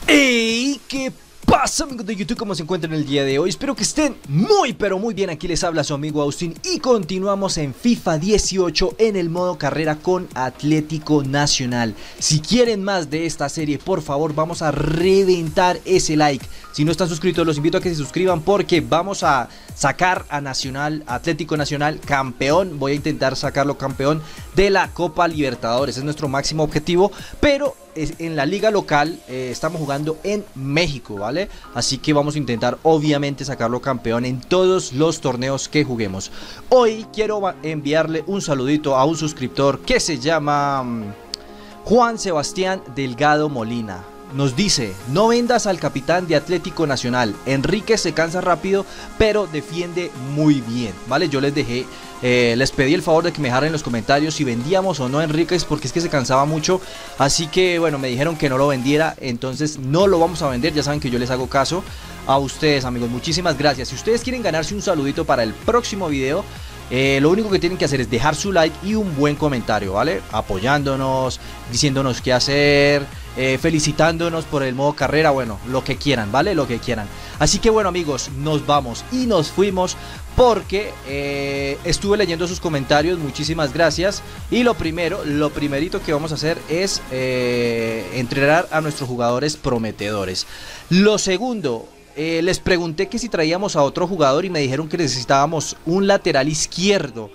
¡Hey! ¿Qué pasa, amigos de YouTube? ¿Cómo se encuentran el día de hoy? Espero que estén muy pero muy bien. Aquí les habla su amigo Austin y continuamos en FIFA 18 en el modo carrera con Atlético Nacional. Si quieren más de esta serie, por favor, vamos a reventar ese like. Si no están suscritos, los invito a que se suscriban porque vamos a sacar a Atlético Nacional campeón. Voy a intentar sacarlo campeón de la Copa Libertadores. Es nuestro máximo objetivo, pero en la liga local estamos jugando en México, ¿vale? Así que vamos a intentar obviamente sacarlo campeón en todos los torneos que juguemos. Hoy quiero enviarle un saludito a un suscriptor que se llama Juan Sebastián Delgado Molina. Nos dice: no vendas al capitán de Atlético Nacional. Enrique se cansa rápido, pero defiende muy bien, ¿vale? Yo les dejé, les pedí el favor de que me dejaran en los comentarios si vendíamos o no a Enrique, porque es que se cansaba mucho. Así que bueno, me dijeron que no lo vendiera, entonces no lo vamos a vender. Ya saben que yo les hago caso a ustedes, amigos. Muchísimas gracias. Si ustedes quieren ganarse un saludito para el próximo video, lo único que tienen que hacer es dejar su like y un buen comentario, ¿vale? Apoyándonos, diciéndonos qué hacer, felicitándonos por el modo carrera, bueno, lo que quieran, ¿vale? Lo que quieran. Así que bueno, amigos, nos vamos y nos fuimos porque estuve leyendo sus comentarios. Muchísimas gracias. Y lo primerito que vamos a hacer es entrenar a nuestros jugadores prometedores. Lo segundo, les pregunté que si traíamos a otro jugador y me dijeron que necesitábamos un lateral izquierdo.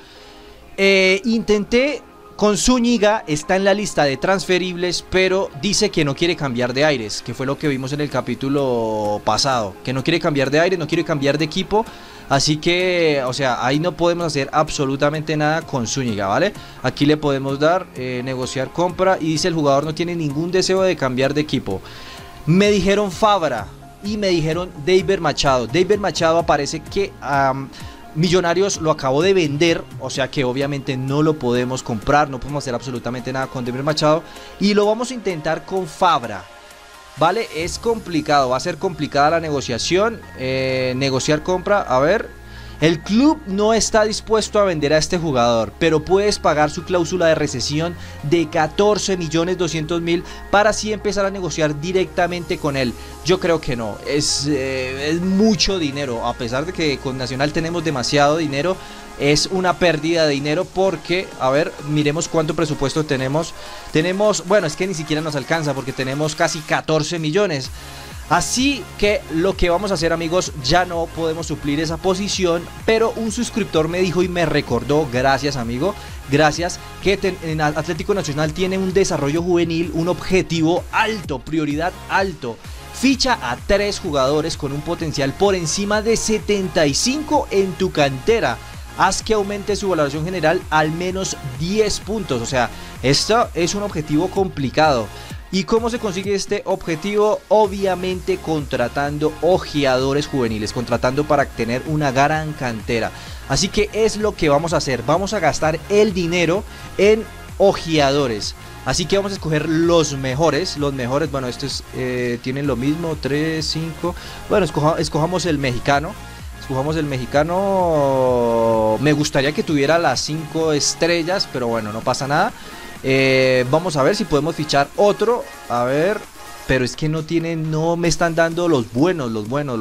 Intenté con Zúñiga, está en la lista de transferibles, pero dice que no quiere cambiar de aires, que fue lo que vimos en el capítulo pasado, que no quiere cambiar de aires, no quiere cambiar de equipo. Así que, o sea, ahí no podemos hacer absolutamente nada con Zúñiga, ¿vale? Aquí le podemos dar, negociar compra, y dice el jugador no tiene ningún deseo de cambiar de equipo. Me dijeron Fabra y me dijeron David Machado. David Machado parece que Millonarios lo acabó de vender, o sea que obviamente no lo podemos comprar, no podemos hacer absolutamente nada con David Machado, y lo vamos a intentar con Fabra, ¿vale? Es complicado, va a ser complicada la negociación, negociar compra. A ver, el club no está dispuesto a vender a este jugador, pero puedes pagar su cláusula de rescisión de 14.200.000 para así empezar a negociar directamente con él. Yo creo que no, es mucho dinero, a pesar de que con Nacional tenemos demasiado dinero. Es una pérdida de dinero porque, a ver, miremos cuánto presupuesto tenemos. Bueno, es que ni siquiera nos alcanza porque tenemos casi 14 millones. Así que lo que vamos a hacer, amigos, ya no podemos suplir esa posición, pero un suscriptor me dijo y me recordó, gracias amigo, gracias, que en Atlético Nacional tiene un desarrollo juvenil, un objetivo alto, prioridad alto. Ficha a 3 jugadores con un potencial por encima de 75 en tu cantera. Haz que aumente su valoración general al menos 10 puntos, o sea, esto es un objetivo complicado. ¿Y cómo se consigue este objetivo? Obviamente contratando ojeadores juveniles, contratando para tener una gran cantera. Así que es lo que vamos a hacer, vamos a gastar el dinero en ojeadores. Así que vamos a escoger los mejores, bueno, estos tienen lo mismo, 3, 5, bueno, escojamos el mexicano. Escojamos el mexicano, me gustaría que tuviera las 5 estrellas, pero bueno, no pasa nada. Vamos a ver si podemos fichar otro. A ver, pero es que no me están dando los buenos.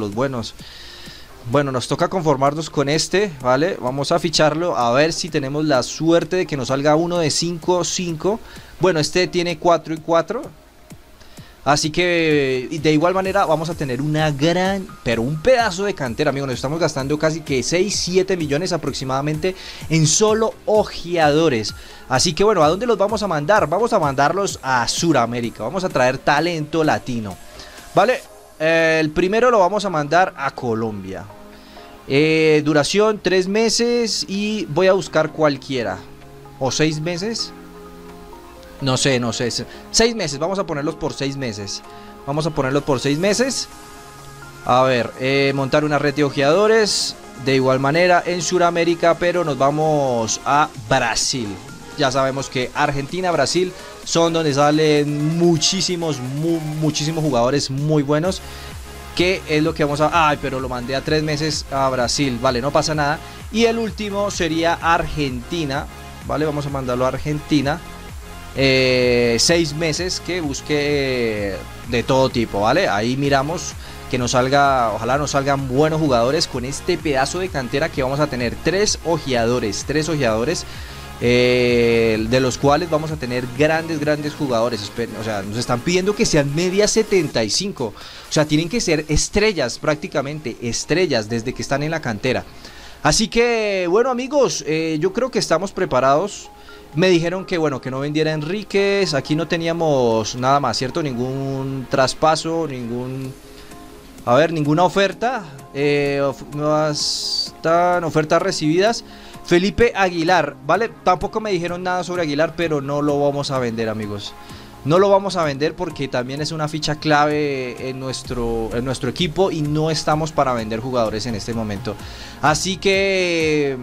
Bueno, nos toca conformarnos con este, ¿vale? Vamos a ficharlo, a ver si tenemos la suerte de que nos salga uno de 5-5. Bueno, este tiene 4 y 4. Así que de igual manera vamos a tener una gran, pero un pedazo de cantera, amigos. Nos estamos gastando casi que 6-7 millones aproximadamente en solo ojeadores. Así que bueno, ¿a dónde los vamos a mandar? Vamos a mandarlos a Sudamérica. Vamos a traer talento latino, ¿vale? El primero lo vamos a mandar a Colombia. Duración 3 meses y voy a buscar cualquiera. ¿O 6 meses? No sé, 6 meses, vamos a ponerlos por 6 meses. Vamos a ponerlos por 6 meses. A ver, montar una red de ojeadores. De igual manera en Sudamérica, pero nos vamos a Brasil. Ya sabemos que Argentina, Brasil son donde salen muchísimos jugadores muy buenos. Que es lo que vamos a... Ay, pero lo mandé a 3 meses a Brasil. Vale, no pasa nada. Y el último sería Argentina. Vale, vamos a mandarlo a Argentina. 6 meses, que busque de todo tipo, ¿vale? Ahí miramos que nos salga, ojalá nos salgan buenos jugadores con este pedazo de cantera que vamos a tener. Tres ojeadores, de los cuales vamos a tener grandes jugadores. O sea, nos están pidiendo que sean media 75. O sea, tienen que ser estrellas, prácticamente estrellas, desde que están en la cantera. Así que, bueno, amigos, yo creo que estamos preparados. Me dijeron que, bueno, que no vendiera Enríquez. Aquí no teníamos nada más, ¿cierto? Ningún traspaso, ninguna oferta. No están ofertas recibidas. Felipe Aguilar, ¿vale? Tampoco me dijeron nada sobre Aguilar, pero no lo vamos a vender, amigos. No lo vamos a vender porque también es una ficha clave en nuestro equipo y no estamos para vender jugadores en este momento. Así que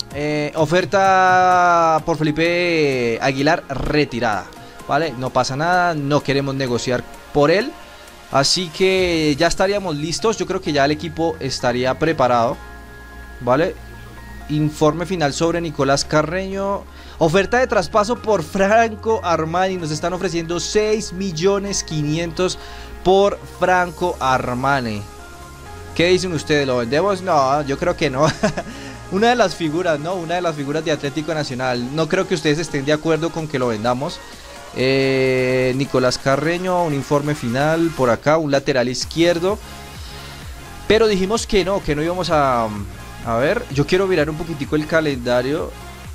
oferta por Felipe Aguilar retirada, ¿vale? No pasa nada, no queremos negociar por él. Así que ya estaríamos listos. Yo creo que ya el equipo estaría preparado, ¿vale? Informe final sobre Nicolás Carreño. Oferta de traspaso por Franco Armani. Nos están ofreciendo 6.500.000 por Franco Armani. ¿Qué dicen ustedes? ¿Lo vendemos? No, yo creo que no. Una de las figuras, ¿no? Una de las figuras de Atlético Nacional. No creo que ustedes estén de acuerdo con que lo vendamos. Nicolás Carreño, un informe final por acá, un lateral izquierdo. Pero dijimos que no íbamos a ver, yo quiero mirar un poquitico el calendario.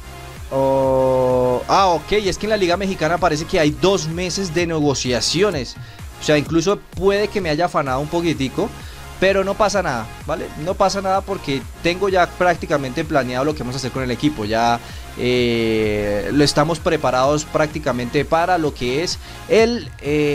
Ok, es que en la Liga Mexicana parece que hay 2 meses de negociaciones. O sea, incluso puede que me haya afanado un poquitico, pero no pasa nada, ¿vale? No pasa nada porque tengo ya prácticamente planeado lo que vamos a hacer con el equipo. Ya lo estamos preparados prácticamente para lo que es el...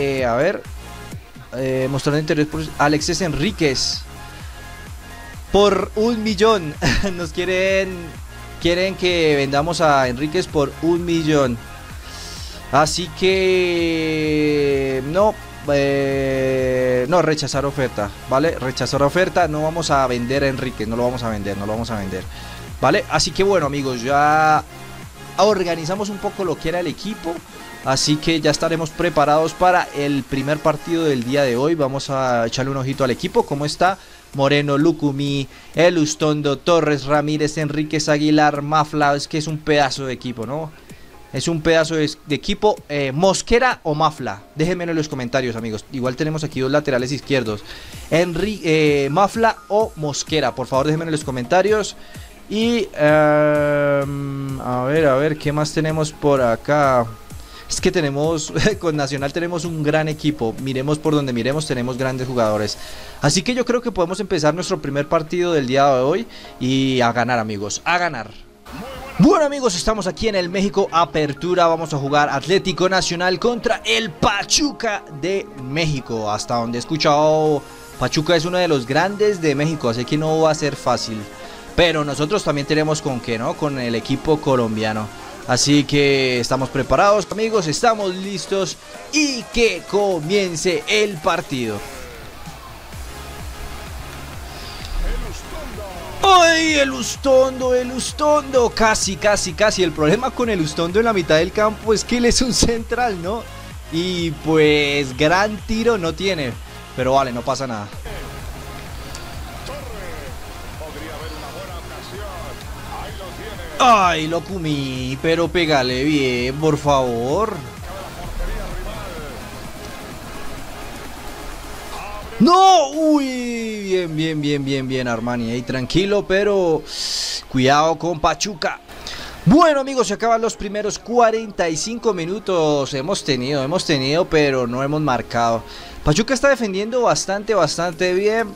mostrando interés por Alexis Enríquez. Por 1 millón. Nos quieren que vendamos a Enríquez por 1 millón. Así que no, rechazar oferta, ¿vale? Rechazar oferta. No vamos a vender a Enríquez. No lo vamos a vender, ¿vale? Así que bueno, amigos, ya organizamos un poco lo que era el equipo. Así que ya estaremos preparados para el primer partido del día de hoy. Vamos a echarle un ojito al equipo. ¿Cómo está? Moreno, Lucumí, Elustondo, Torres, Ramírez, Enríquez, Aguilar, Mafla. Es que es un pedazo de equipo, ¿no? Es un pedazo de equipo. Mosquera o Mafla, déjenmelo en los comentarios, amigos. Igual tenemos aquí 2 laterales izquierdos. Mafla o Mosquera, por favor déjenmelo en los comentarios. Y a ver, ¿qué más tenemos por acá? Es que tenemos, con Nacional tenemos un gran equipo. Miremos por donde miremos, tenemos grandes jugadores. Así que yo creo que podemos empezar nuestro primer partido del día de hoy. Y a ganar, amigos, a ganar. Bueno, amigos, estamos aquí en el México Apertura. Vamos a jugar Atlético Nacional contra el Pachuca de México. Hasta donde he escuchado, Pachuca es uno de los grandes de México, así que no va a ser fácil. Pero nosotros también tenemos con qué, ¿no? Con el equipo colombiano. Así que estamos preparados, amigos, estamos listos y que comience el partido. ¡Ay, Elustondo! Casi. El problema con Elustondo en la mitad del campo es que él es un central, ¿no? Y pues gran tiro no tiene, pero vale, no pasa nada. Ay, lo comí, pero pégale bien, por favor. ¡No! Uy, bien, Armani. Ahí tranquilo, pero cuidado con Pachuca. Bueno, amigos, se acaban los primeros 45 minutos. Hemos tenido, pero no hemos marcado. Pachuca está defendiendo bastante bien.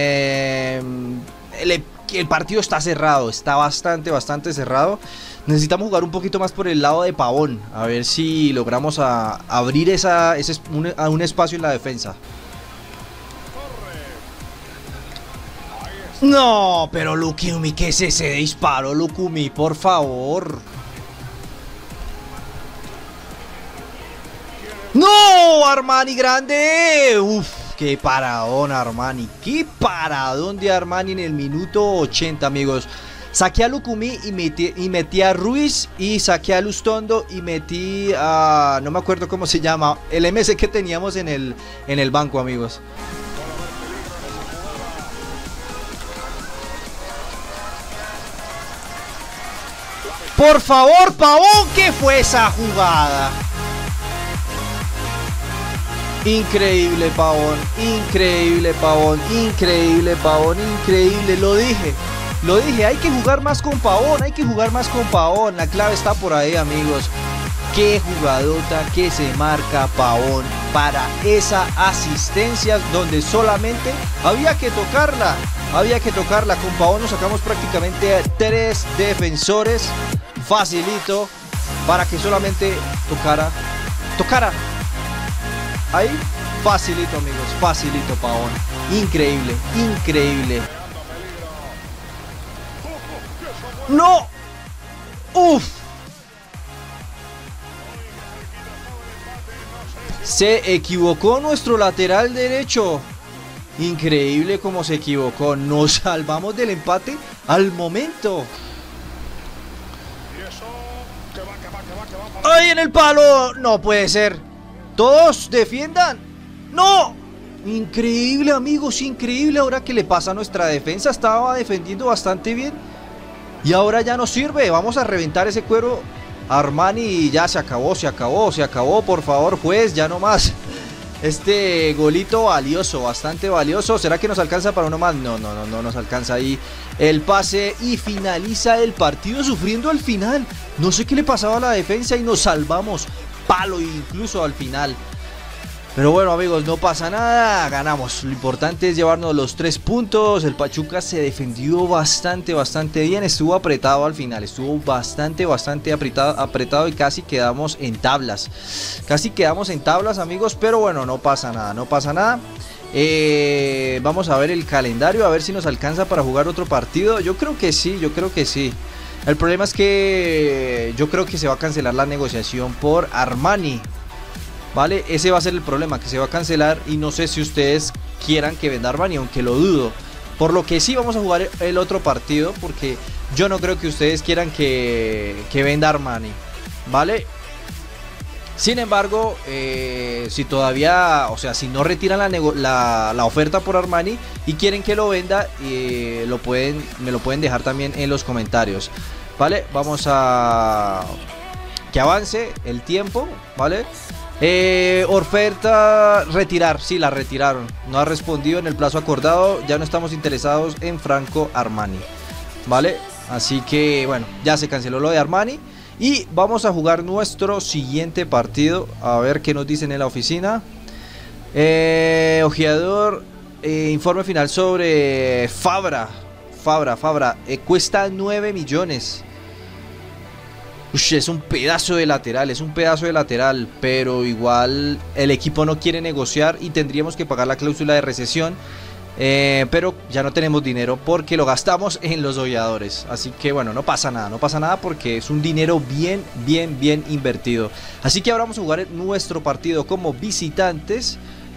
El partido está cerrado, está bastante cerrado. Necesitamos jugar un poquito más por el lado de Pavón, a ver si logramos abrir un espacio en la defensa. No, pero Lucumí, ¿qué es ese disparo, Lucumí? Por favor. ¡No! Armani grande. Uf. Qué paradón, Armani. Qué paradón de Armani en el minuto 80, amigos. Saqué a Lucumí y metí a Ruiz, y saqué a Lustondo y metí a... no me acuerdo cómo se llama, el MC que teníamos en el banco, amigos. Por favor, Pavón, ¿qué fue esa jugada? Increíble, Pavón, increíble, Pavón, increíble, Pavón, increíble, lo dije, hay que jugar más con Pavón, hay que jugar más con Pavón, la clave está por ahí, amigos. Qué jugadota que se marca Pavón para esa asistencia donde solamente había que tocarla, con Pavón nos sacamos prácticamente 3 defensores, facilito, para que solamente tocara, ahí, facilito, amigos, facilito, Pavón, increíble, increíble. ¡No! ¡Uf! Se equivocó nuestro lateral derecho. Increíble cómo se equivocó. Nos salvamos del empate al momento. ¡Ay, en el palo! No puede ser. Todos defiendan. ¡No! Increíble, amigos, increíble. Ahora, ¿qué le pasa a nuestra defensa? Estaba defendiendo bastante bien y ahora ya no sirve. Vamos a reventar ese cuero Armani. Ya se acabó, por favor, juez, ya no más. Este golito valioso, bastante valioso. ¿Será que nos alcanza para uno más? No nos alcanza. Ahí el pase y finaliza el partido sufriendo al final. No sé qué le pasaba a la defensa y nos salvamos. Palo incluso al final. Pero bueno, amigos, no pasa nada, ganamos. Lo importante es llevarnos los 3 puntos. El Pachuca se defendió bastante bien. Estuvo apretado al final, estuvo bastante apretado y casi quedamos en tablas. Amigos, pero bueno, no pasa nada. Vamos a ver el calendario, a ver si nos alcanza para jugar otro partido. Yo creo que sí. El problema es que yo creo que se va a cancelar la negociación por Armani. Vale, ese va a ser el problema, que se va a cancelar y no sé si ustedes quieran que venda Armani, aunque lo dudo. Por lo que sí vamos a jugar el otro partido, porque yo no creo que ustedes quieran que venda Armani, ¿vale? Sin embargo, si todavía, o sea, si no retiran la oferta por Armani y quieren que lo venda, me lo pueden dejar también en los comentarios, ¿vale? Vamos a que avance el tiempo, ¿vale? Oferta retirar, sí, la retiraron. No ha respondido en el plazo acordado. Ya no estamos interesados en Franco Armani, ¿vale? Así que bueno, ya se canceló lo de Armani. Y vamos a jugar nuestro siguiente partido. A ver qué nos dicen en la oficina. Ojeador, informe final sobre Fabra. Cuesta 9 millones. Uy, es un pedazo de lateral, pero igual el equipo no quiere negociar y tendríamos que pagar la cláusula de rescisión, pero ya no tenemos dinero porque lo gastamos en los ojeadores, así que bueno, no pasa nada porque es un dinero bien invertido. Así que ahora vamos a jugar nuestro partido como visitantes.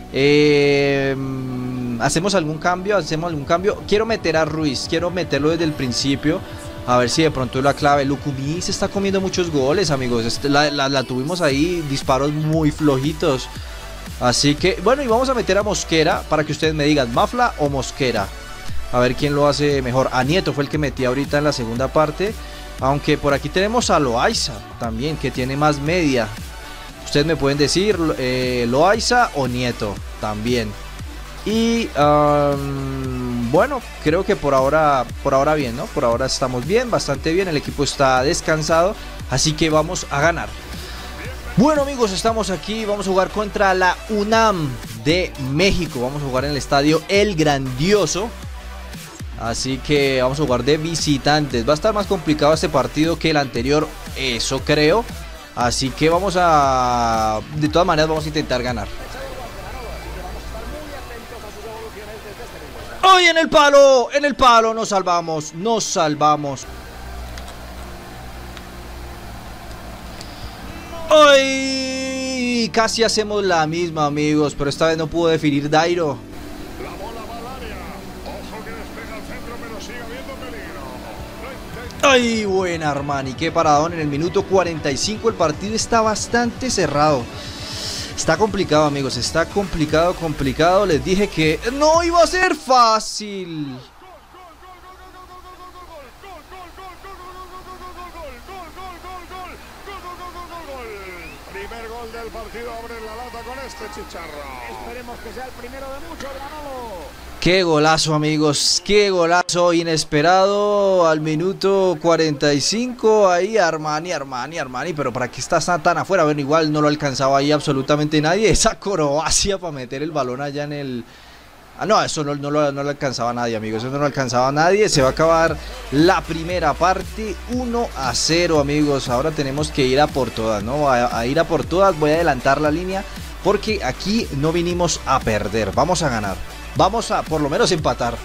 ¿Hacemos algún cambio? Quiero meter a Ruiz, quiero meterlo desde el principio. A ver si de pronto es la clave. Lucumí se está comiendo muchos goles, amigos. La tuvimos ahí, disparos muy flojitos. Así que, bueno, y vamos a meter a Mosquera para que ustedes me digan, ¿Mafla o Mosquera? A ver quién lo hace mejor. A Nieto fue el que metí ahorita en la segunda parte. Aunque por aquí tenemos a Loaiza también, que tiene más media. Ustedes me pueden decir, Loaiza o Nieto también. Y bueno, creo que por ahora bien, ¿no? Por ahora estamos bien, bastante bien. El equipo está descansado, así que vamos a ganar. Bueno, amigos, estamos aquí. Vamos a jugar contra la UNAM de México. Vamos a jugar en el estadio El Grandioso. Así que vamos a jugar de visitantes. Va a estar más complicado este partido que el anterior, eso creo. Así que de todas maneras vamos a intentar ganar. ¡Ay, en el palo! Nos salvamos. ¡Ay! Casi hacemos la misma, amigos, pero esta vez no pudo definir Dairo. La bola va al área. Ojo que despega el centro, pero sigue habiendo peligro. Lo ¡Ay, buena Armani! ¡Qué paradón! En el minuto 45 el partido está bastante cerrado. Está complicado, amigos, está complicado. Les dije que no iba a ser fácil. Primer gol del partido, abre la lata con este chicharro. Esperemos que sea el primero de muchos, Manolo. Qué golazo, amigos, qué golazo inesperado al minuto 45. Ahí Armani, pero ¿para qué está tan afuera? Bueno, igual no lo alcanzaba ahí absolutamente nadie. Esa acrobacia para meter el balón allá en el... Ah, no, eso no lo alcanzaba nadie, amigos, eso no lo alcanzaba nadie. Se va a acabar la primera parte 1-0, amigos. Ahora tenemos que ir a por todas, ¿no? A ir a por todas. Voy a adelantar la línea porque aquí no vinimos a perder, vamos a ganar. Vamos a por lo menos empatar.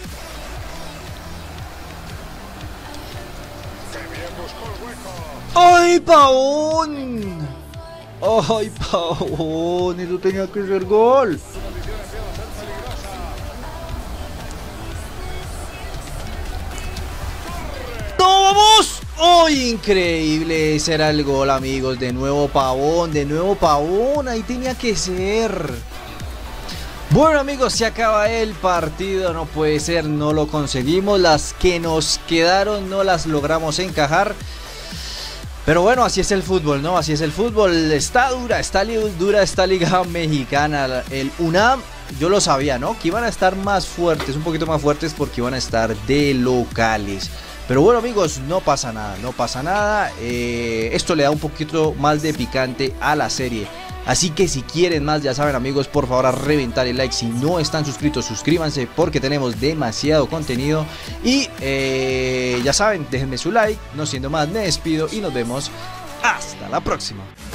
¡Ay, Pavón! ¡Ay, Pavón! Eso tenía que ser gol. ¡No, vamos! ¡Oh, increíble! Ese era el gol, amigos. De nuevo Pavón, ahí tenía que ser. Bueno, amigos, se acaba el partido. No puede ser, no lo conseguimos. Las que nos quedaron no las logramos encajar. Pero bueno, así es el fútbol, ¿no? Así es el fútbol. Está dura esta liga mexicana. El UNAM, yo lo sabía, ¿no? Que iban a estar más fuertes, un poquito más fuertes, porque iban a estar de locales. Pero bueno, amigos, no pasa nada. Esto le da un poquito más de picante a la serie. Así que si quieren más, ya saben, amigos, por favor a reventar el like. Si no están suscritos, suscríbanse porque tenemos demasiado contenido. Y ya saben, déjenme su like. No siendo más, me despido y nos vemos hasta la próxima.